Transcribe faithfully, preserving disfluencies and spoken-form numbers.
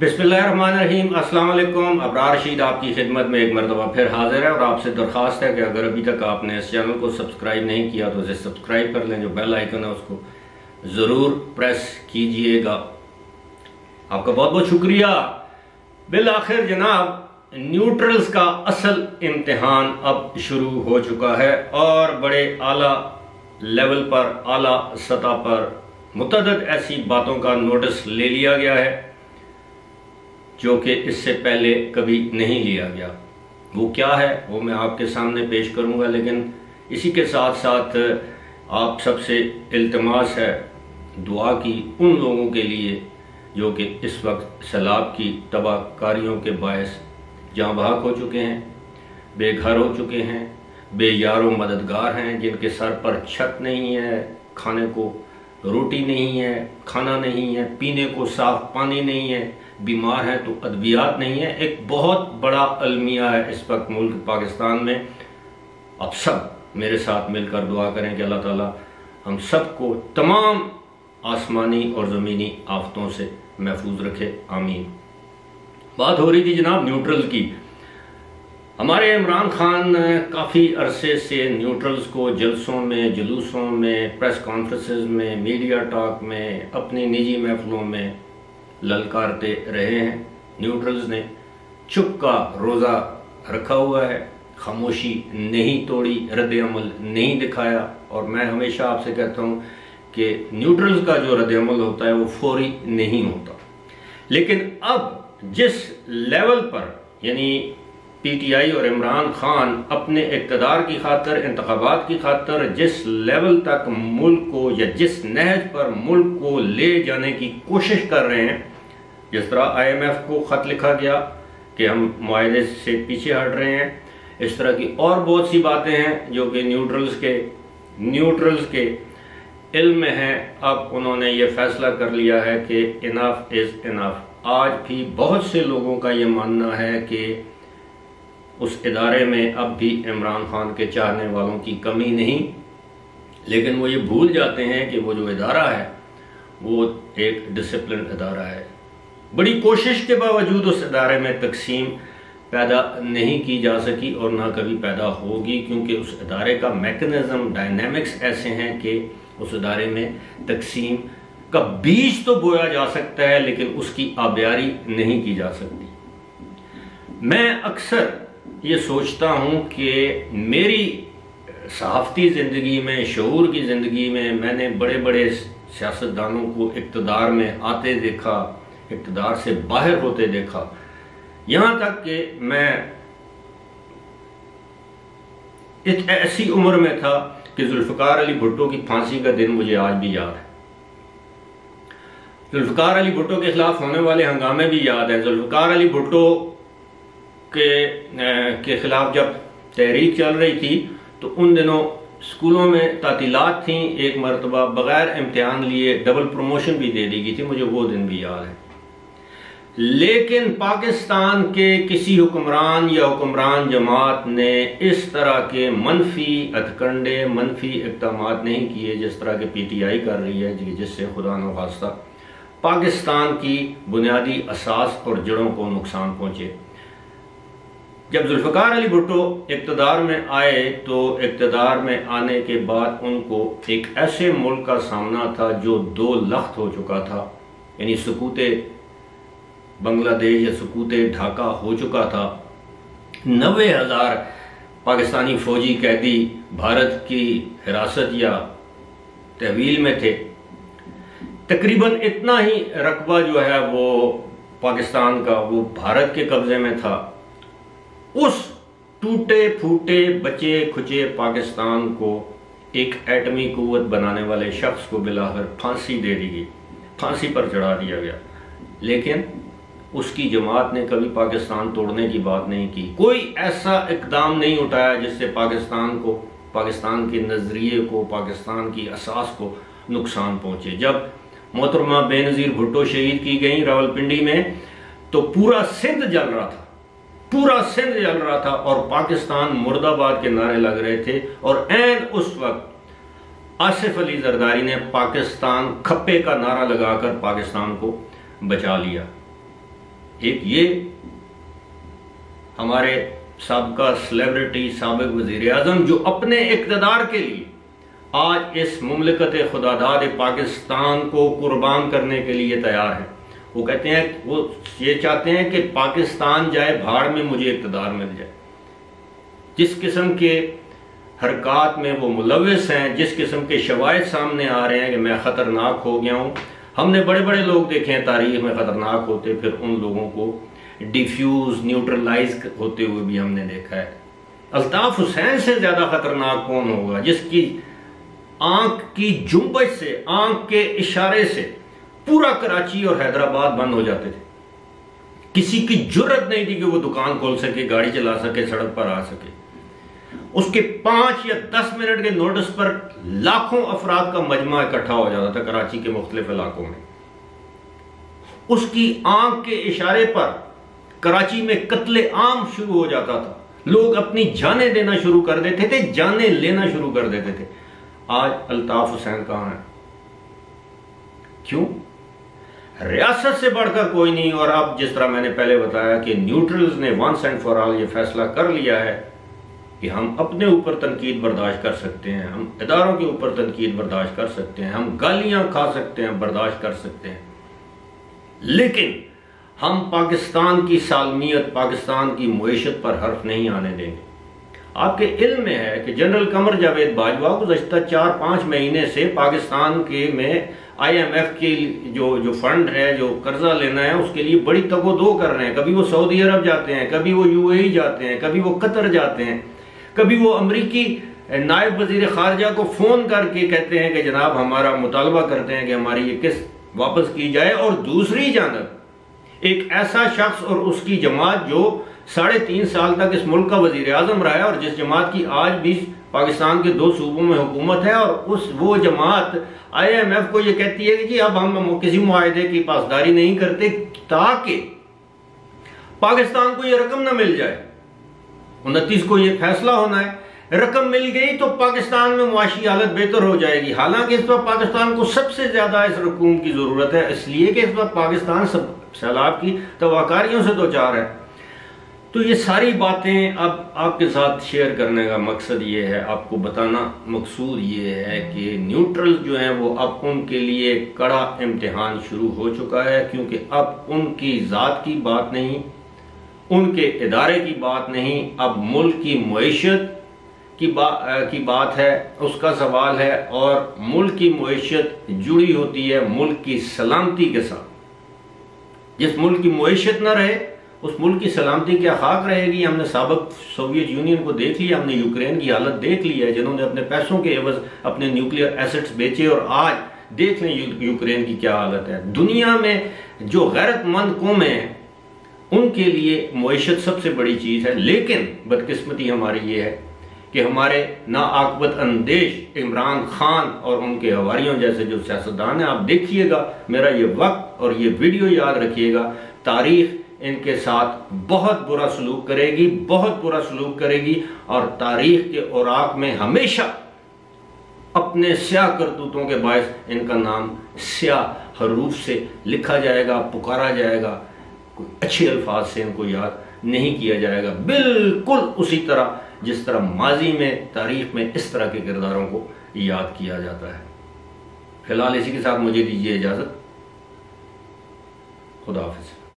बिस्मिल्लाहिर्रहमानिर्रहीम। अस्सलाम वालेकुम। अबरार रशीद आपकी खिदमत में एक मरतबा फिर हाजिर है और आपसे दरख्वास्त है कि अगर अभी तक आपने इस चैनल को सब्सक्राइब नहीं किया तो इसे सब्सक्राइब कर लें। जो बेल आइकन है उसको ज़रूर प्रेस कीजिएगा। आपका बहुत बहुत शुक्रिया। बिल आखिर जनाब, न्यूट्रल्स का असल इम्तिहान अब शुरू हो चुका है और बड़े आला लेवल पर, आला सतह पर मुतअद्दिद ऐसी बातों का नोटिस ले लिया गया है जो कि इससे पहले कभी नहीं लिया गया। वो क्या है वो मैं आपके सामने पेश करूंगा, लेकिन इसी के साथ साथ आप सबसे इल्तिमास है दुआ की उन लोगों के लिए जो कि इस वक्त सैलाब की तबाहकारियों के बायस जहाँ बहक हो चुके हैं, बेघर हो चुके हैं, बेयारो मददगार हैं, जिनके सर पर छत नहीं है, खाने को रोटी नहीं है, खाना नहीं है, पीने को साफ पानी नहीं है, बीमार है तो अद्वियात नहीं है। एक बहुत बड़ा अलमिया है इस वक्त मुल्क पाकिस्तान में। अब सब मेरे साथ मिलकर दुआ करें कि अल्लाह ताला हम सबको तमाम आसमानी और ज़मीनी आफतों से महफूज रखे, आमीन। बात हो रही थी जनाब न्यूट्रल की। हमारे इमरान खान काफ़ी अरसे से न्यूट्रल्स को जलसों में, जुलूसों में, प्रेस कॉन्फ्रेंसेस में, मीडिया टॉक में, अपनी निजी महफिलों में ललकारते रहे हैं। न्यूट्रल्स ने चुप का रोज़ा रखा हुआ है, खामोशी नहीं तोड़ी, रद्द अमल नहीं दिखाया। और मैं हमेशा आपसे कहता हूँ कि न्यूट्रल्स का जो रद्द अमल होता है वो फौरी नहीं होता। लेकिन अब जिस लेवल पर यानी पीटीआई और इमरान खान अपने इक़्तिदार की खातर, इंतखाबात की खातर जिस लेवल तक मुल्क को या जिस नहज पर मुल्क को ले जाने की कोशिश कर रहे हैं, जिस तरह आईएमएफ को ख़त लिखा गया कि हम मुआहदे से पीछे हट रहे हैं, इस तरह की और बहुत सी बातें हैं जो कि न्यूट्रल्स के न्यूट्रल्स के इल्म में है। अब उन्होंने ये फैसला कर लिया है कि इनफ इज़ इनफ। आज भी बहुत से लोगों का ये मानना है कि उस इदारे में अब भी इमरान खान के चाहने वालों की कमी नहीं, लेकिन वो ये भूल जाते हैं कि वो जो इदारा है वो एक डिसिप्लिन इदारा है। बड़ी कोशिश के बावजूद उस इदारे में तकसीम पैदा नहीं की जा सकी और ना कभी पैदा होगी, क्योंकि उस इदारे का मैकेनिज़्म, डायनेमिक्स ऐसे हैं कि उस इदारे में तकसीम का बीज तो बोया जा सकता है लेकिन उसकी आबियारी नहीं की जा सकती। मैं अक्सर ये सोचता हूँ कि मेरी सहाफ़ती ज़िंदगी में, शऊर की ज़िंदगी में मैंने बड़े बड़े सियासतदानों को इक़्तिदार में आते देखा, इक़्तिदार से बाहर होते देखा, यहाँ तक कि मैं एक ऐसी उम्र में था कि जुल्फ़िकार अली भुट्टो की फांसी का दिन मुझे आज भी याद है। जुल्फ़िकार अली भुट्टो के खिलाफ होने वाले हंगामे भी याद है। जुल्फ़िकार अली भुट्टो के के खिलाफ जब तहरीक चल रही थी तो उन दिनों स्कूलों में तातीलात थी। एक मरतबा बग़ैर इम्तिहान लिए डबल प्रमोशन भी दे दी गई थी, मुझे वो दिन भी याद है। लेकिन पाकिस्तान के किसी हुक्मरान या हुक्मरान जमात ने इस तरह के मनफी हथकंडे, मनफी इक़दामात नहीं किए जिस तरह के पीटीआई कर रही है, जिससे खुदा न खास्ता पाकिस्तान की बुनियादी असास और जड़ों को नुकसान पहुँचे। जब जुल्फ़िकार अली भुट्टो इक़्तिदार में आए तो इक़्तिदार में आने के बाद उनको एक ऐसे मुल्क का सामना था जो दो लख्त हो चुका था, यानी सुकूते बांग्लादेश या सुकूते ढाका हो चुका था। नब्बे हज़ार पाकिस्तानी फ़ौजी कैदी भारत की हिरासत या तहवील में थे। तकरीबन इतना ही रकबा जो है वो पाकिस्तान का वो भारत के कब्ज़े में था। उस टूटे फूटे बचे खुचे पाकिस्तान को एक एटमी कुव्वत बनाने वाले शख्स को बिलाखिर फांसी दे दी गई, फांसी पर चढ़ा दिया गया। लेकिन उसकी जमात ने कभी पाकिस्तान तोड़ने की बात नहीं की। कोई ऐसा इकदाम नहीं उठाया जिससे पाकिस्तान को, पाकिस्तान के नज़रिए को, पाकिस्तान की असास को नुकसान पहुँचे। जब मोहतरमा बेनज़ीर भुट्टो शहीद की गई रावलपिंडी में तो पूरा सिंध जल रहा था, पूरा सिंध जल रहा था और पाकिस्तान मुर्दाबाद के नारे लग रहे थे। और ऐन उस वक्त आसिफ अली जरदारी ने पाकिस्तान खप्पे का नारा लगाकर पाकिस्तान को बचा लिया। एक ये हमारे साबका सेलिब्रिटी साबिक वज़ीर आज़म जो अपने इक़्तिदार के लिए आज इस मुमलिकत खुदादाद पाकिस्तान को कुर्बान करने के लिए तैयार है। वो कहते हैं, वो ये चाहते हैं कि पाकिस्तान जाए भाड़ में, मुझे इक़्तिदार मिल जाए। जिस किस्म के हरकत में वो मुलविस हैं, जिस किस्म के शवाहिद सामने आ रहे हैं कि मैं ख़तरनाक हो गया हूँ। हमने बड़े बड़े लोग देखे हैं तारीख में ख़तरनाक होते, फिर उन लोगों को डिफ्यूज न्यूट्रलाइज होते हुए भी हमने देखा है। अल्ताफ हुसैन से ज़्यादा ख़तरनाक कौन होगा, जिसकी आंख की जुम्बश से, आंख के इशारे से पूरा कराची और हैदराबाद बंद हो जाते थे। किसी की जुर्रत नहीं थी कि वो दुकान खोल सके, गाड़ी चला सके, सड़क पर आ सके। उसके पांच या दस मिनट के नोटिस पर लाखों अफराद का मजमा इकट्ठा हो जाता था कराची के मुख्तलिफ इलाकों में। उसकी आंख के इशारे पर कराची में कत्ले आम शुरू हो जाता था। लोग अपनी जानें देना शुरू कर देते थे, जानें लेना शुरू कर देते थे। आज अल्ताफ हुसैन कहां है? क्यों? रियासत से बढ़कर कोई नहीं। और अब जिस तरह मैंने पहले बताया कि न्यूट्रल्स ने वंस एंड फॉर ऑल ये फैसला कर लिया है कि हम अपने ऊपर तनकीद बर्दाश्त कर सकते हैं, हम इदारों के ऊपर तनकीद बर्दाश्त कर सकते हैं, हम गालियां खा सकते हैं, बर्दाश्त कर सकते हैं, लेकिन हम पाकिस्तान की सालमियत, पाकिस्तान की मुईशत पर हर्फ नहीं आने देंगे। आपके इल्म में है कि जनरल कमर जावेद बाजवा गुज़श्ता चार पाँच महीने से पाकिस्तान के में आई एम एफ के जो जो फंड है, जो कर्जा लेना है, उसके लिए बड़ी तगोदो कर रहे हैं। कभी वो सऊदी अरब जाते हैं, कभी वो यूएई जाते हैं, कभी वो कतर जाते हैं, कभी वो अमरीकी नायब वजीर खारजा को फोन करके कहते हैं कि जनाब हमारा मुतालबा करते हैं कि हमारी ये किस्त वापस की जाए। और दूसरी जानब एक ऐसा शख्स और उसकी जमात जो साढ़े तीन साल तक इस मुल्क का वजीर आजम रहा है और जिस जमात की आज भी पाकिस्तान के दो सूबों में हुकूमत है, और उस वो जमात आई एम एफ को ये कहती है कि जी अब हम किसी मुआहदे की पासदारी नहीं करते ताकि पाकिस्तान को ये रकम ना मिल जाए। उनतीस को ये फैसला होना है, रकम मिल गई तो पाकिस्तान में मुआशी हालत बेहतर हो जाएगी। हालांकि इस वक्त पाकिस्तान को सबसे ज्यादा इस रकूम की जरूरत है, इसलिए कि इस वक्त पाकिस्तान सब सैलाब की तवाकारियों से दो चार है। तो ये सारी बातें अब आपके साथ शेयर करने का मकसद ये है, आपको बताना मकसूद ये है कि न्यूट्रल जो हैं वो अब उनके लिए कड़ा इम्तिहान शुरू हो चुका है, क्योंकि अब उनकी ज़ात की बात नहीं, उनके इदारे की बात नहीं, अब मुल्क की मुईशत की, बा, की बात है, उसका सवाल है। और मुल्क की मुईशत जुड़ी होती है मुल्क की सलामती के साथ। जिस मुल्क की मुईशत न रहे उस मुल्क की सलामती क्या खाक रहेगी। हमने साबिक सोवियत यूनियन को देख लिया, हमने यूक्रेन की हालत देख ली है, जिन्होंने अपने पैसों के एवज अपने न्यूक्लियर एसेट्स बेचे, और आज देख लें यू, यूक्रेन की क्या हालत है। दुनिया में जो गैरतमंद कौमें हैं उनके लिए मुईशत सबसे बड़ी चीज़ है। लेकिन बदकिस्मती हमारी ये है कि हमारे नाआकबत अंदेश इमरान खान और उनके हवारियों जैसे जो सियासतदान हैं, आप देखिएगा, मेरा ये वक्त और ये वीडियो याद रखिएगा, तारीख इनके साथ बहुत बुरा सलूक करेगी, बहुत बुरा सलूक करेगी। और तारीख के औराक में हमेशा अपने स्याह करतूतों के बायस इनका नाम स्याह हरूफ से लिखा जाएगा, पुकारा जाएगा, कोई अच्छे अल्फाज से इनको याद नहीं किया जाएगा। बिल्कुल उसी तरह जिस तरह माजी में तारीख में इस तरह के किरदारों को याद किया जाता है। फिलहाल इसी के साथ मुझे दीजिए इजाजत। खुदा हाफिज।